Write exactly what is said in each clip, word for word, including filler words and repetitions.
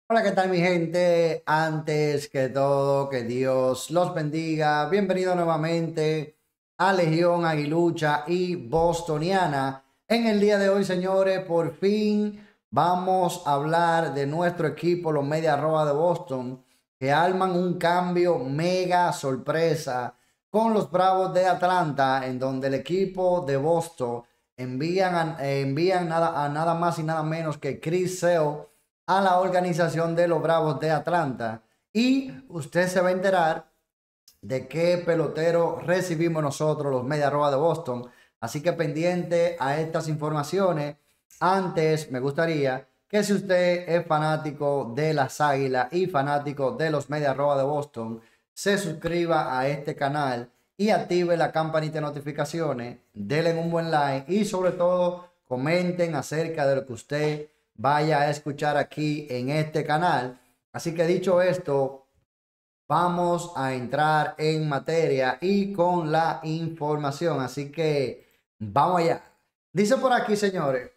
Hola, ¿qué tal mi gente? Antes que todo, que Dios los bendiga. Bienvenido nuevamente a Legión Aguilucha y Bostoniana. En el día de hoy, señores, por fin vamos a hablar de nuestro equipo, los Medias Rojas de Boston, que arman un cambio mega sorpresa con los Bravos de Atlanta, en donde el equipo de Boston envían, a- eh, envían nada, a nada más y nada menos que Chris Sale a la organización de los Bravos de Atlanta. Y usted se va a enterar de qué pelotero recibimos nosotros, los Medias Rojas de Boston. Así que pendiente a estas informaciones. Antes, me gustaría que si usted es fanático de las Águilas y fanático de los Medias Rojas de Boston, se suscriba a este canal y active la campanita de notificaciones, denle un buen like y sobre todo comenten acerca de lo que usted vaya a escuchar aquí en este canal. Así que dicho esto, vamos a entrar en materia y con la información. Así que vamos allá. Dice por aquí, señores,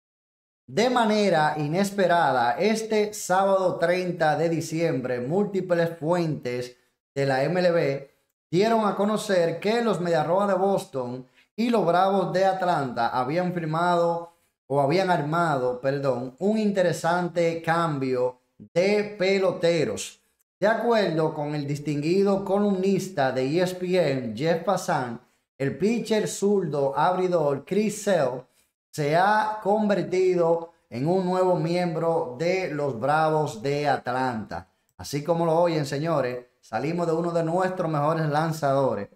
de manera inesperada, este sábado treinta de diciembre, múltiples fuentes de la M L B dieron a conocer que los Mediarrojas de Boston y los Bravos de Atlanta habían firmado o habían armado, perdón, un interesante cambio de peloteros. De acuerdo con el distinguido columnista de E S P N, Jeff Passan, el pitcher zurdo abridor Chris Sale se ha convertido en un nuevo miembro de los Bravos de Atlanta. Así como lo oyen, señores, salimos de uno de nuestros mejores lanzadores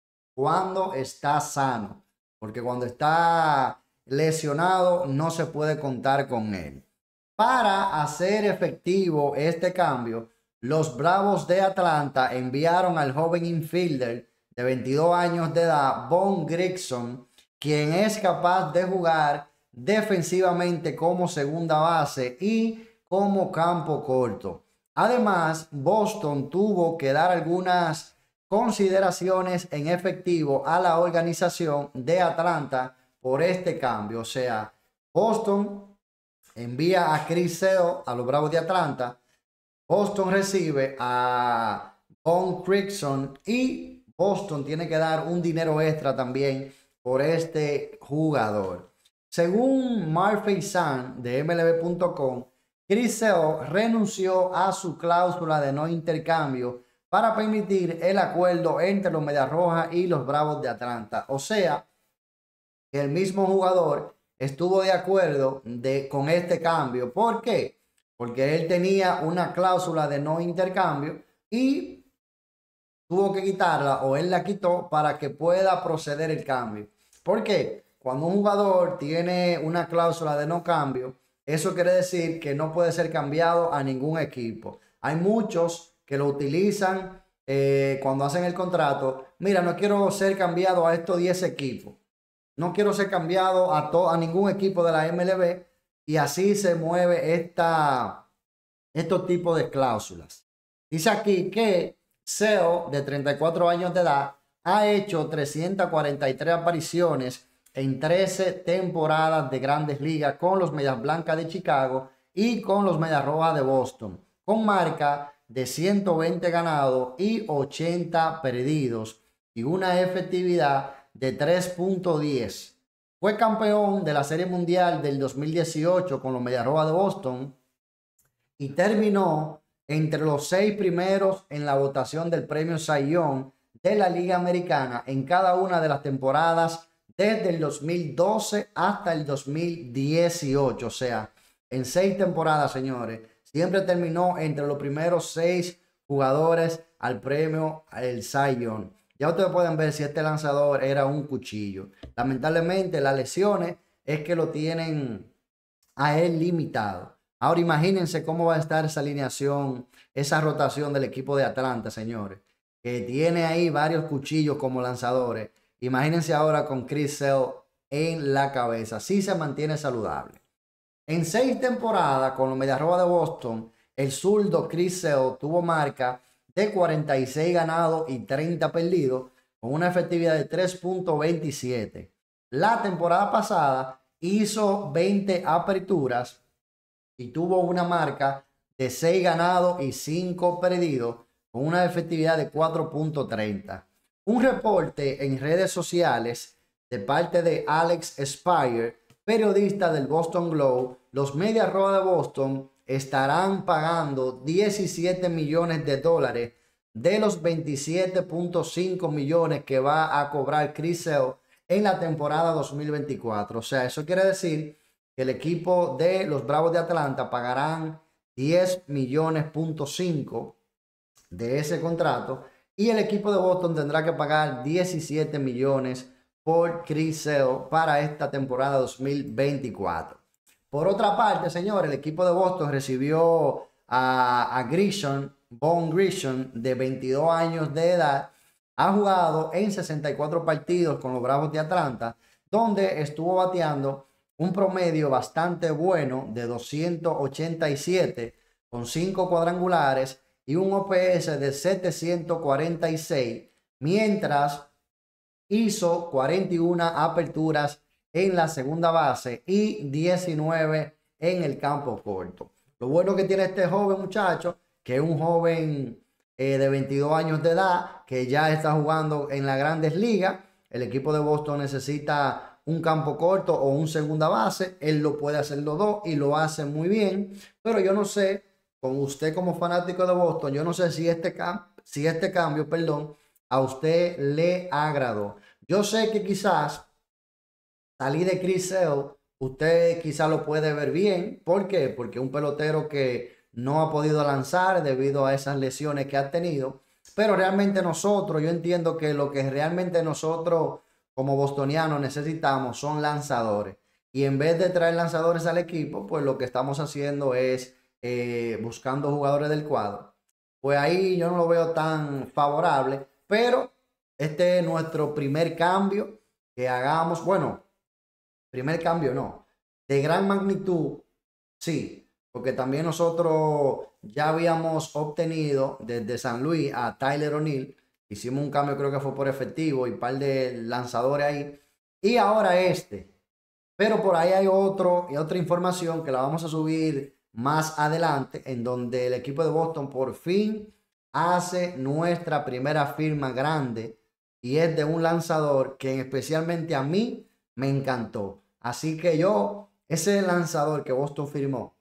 cuando está sano, porque cuando está lesionado no se puede contar con él. Para hacer efectivo este cambio, los Bravos de Atlanta enviaron al joven infielder de veintidós años de edad, Von Grigson, quien es capaz de jugar defensivamente como segunda base y como campo corto. Además, Boston tuvo que dar algunas consideraciones en efectivo a la organización de Atlanta por este cambio. O sea, Boston envía a Chris Sale a los Bravos de Atlanta. Boston recibe a Von Crickson y Boston tiene que dar un dinero extra también por este jugador. Según Murphy Sun de M L B punto com, Chris Sale renunció a su cláusula de no intercambio para permitir el acuerdo entre los Medias Rojas y los Bravos de Atlanta. O sea, que el mismo jugador estuvo de acuerdo de, con este cambio. ¿Por qué? Porque él tenía una cláusula de no intercambio y tuvo que quitarla o él la quitó para que pueda proceder el cambio. ¿Por qué? Cuando un jugador tiene una cláusula de no cambio, eso quiere decir que no puede ser cambiado a ningún equipo. Hay muchos que lo utilizan eh, cuando hacen el contrato. Mira, no quiero ser cambiado a estos diez equipos. No quiero ser cambiado a, to- a ningún equipo de la M L B y así se mueve esta, estos tipos de cláusulas. Dice aquí que Seo, de treinta y cuatro años de edad, ha hecho trescientas cuarenta y tres apariciones en trece temporadas de Grandes Ligas con los Medias Blancas de Chicago y con los Medias Rojas de Boston, con marca de ciento veinte ganados y ochenta perdidos y una efectividad de tres punto diez. Fue campeón de la Serie Mundial del dos mil dieciocho con los Medias Rojas de Boston y terminó entre los seis primeros en la votación del premio Cy Young de la Liga Americana en cada una de las temporadas desde el dos mil doce hasta el dos mil dieciocho. O sea, en seis temporadas, señores, siempre terminó entre los primeros seis jugadores al premio el Cy Young. Ya ustedes pueden ver si este lanzador era un cuchillo. Lamentablemente, las lesiones es que lo tienen a él limitado. Ahora imagínense cómo va a estar esa alineación, esa rotación del equipo de Atlanta, señores, que tiene ahí varios cuchillos como lanzadores. Imagínense ahora con Chris Sale en la cabeza. Sí se mantiene saludable. En seis temporadas con los Medias Rojas de Boston, el zurdo Chris Sale tuvo marca de cuarenta y seis ganados y treinta perdidos, con una efectividad de tres punto veintisiete. La temporada pasada hizo veinte aperturas y tuvo una marca de seis ganados y cinco perdidos, con una efectividad de cuatro punto treinta. Un reporte en redes sociales de parte de Alex Spire, periodista del Boston Globe, los Medias Rojas de Boston estarán pagando diecisiete millones de dólares de los veintisiete punto cinco millones que va a cobrar Chris Sale en la temporada dos mil veinticuatro. O sea, eso quiere decir que el equipo de los Bravos de Atlanta pagarán diez millones punto cinco de ese contrato y el equipo de Boston tendrá que pagar diecisiete millones por Chris Sale para esta temporada dos mil veinticuatro. Por otra parte, señores, el equipo de Boston recibió a, a Grisham, Von Grisham, de veintidós años de edad. Ha jugado en sesenta y cuatro partidos con los Bravos de Atlanta, donde estuvo bateando un promedio bastante bueno de doscientos ochenta y siete con cinco cuadrangulares y un O P S de setecientos cuarenta y seis, mientras hizo cuarenta y una aperturas en la segunda base y diecinueve en el campo corto. Lo bueno que tiene este joven muchacho, que es un joven eh, de veintidós años de edad, que ya está jugando en las grandes ligas. El equipo de Boston necesita un campo corto o un segunda base. Él lo puede hacer los dos y lo hace muy bien. Pero yo no sé, con usted como fanático de Boston, yo no sé si este, cam si este cambio, perdón, a usted le agradó. Yo sé que quizás salir de Chris Sale, usted quizás lo puede ver bien. ¿Por qué? Porque un pelotero que no ha podido lanzar debido a esas lesiones que ha tenido. Pero realmente nosotros, yo entiendo que lo que realmente nosotros como bostonianos necesitamos son lanzadores. Y en vez de traer lanzadores al equipo, pues lo que estamos haciendo es eh, buscando jugadores del cuadro. Pues ahí yo no lo veo tan favorable, pero este es nuestro primer cambio que hagamos. Bueno, primer cambio no, de gran magnitud, sí, porque también nosotros ya habíamos obtenido desde San Luis a Tyler O'Neill. Hicimos un cambio, creo que fue por efectivo y un par de lanzadores ahí. Y ahora este. Pero por ahí hay otro y otra información que la vamos a subir más adelante, en donde el equipo de Boston por fin hace nuestra primera firma grande y es de un lanzador que especialmente a mí me encantó. Así que yo, ese lanzador que Boston firmó,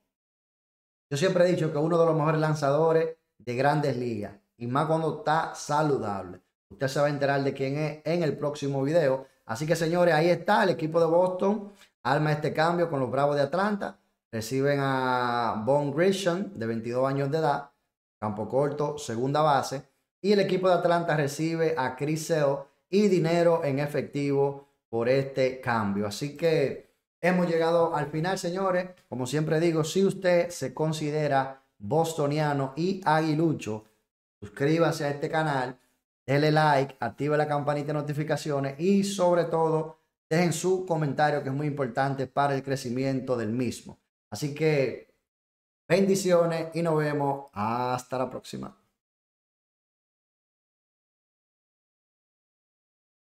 yo siempre he dicho que es uno de los mejores lanzadores de grandes ligas. Y más cuando está saludable. Usted se va a enterar de quién es en el próximo video. Así que, señores, ahí está el equipo de Boston. Arma este cambio con los Bravos de Atlanta. Reciben a Von Grisham, de veintidós años de edad. Campo corto, segunda base. Y el equipo de Atlanta recibe a Chris Sale y dinero en efectivo por este cambio. Así que hemos llegado al final, señores. Como siempre digo, si usted se considera bostoniano y aguilucho, suscríbase a este canal, denle like, active la campanita de notificaciones y sobre todo dejen su comentario, que es muy importante para el crecimiento del mismo. Así que bendiciones y nos vemos hasta la próxima.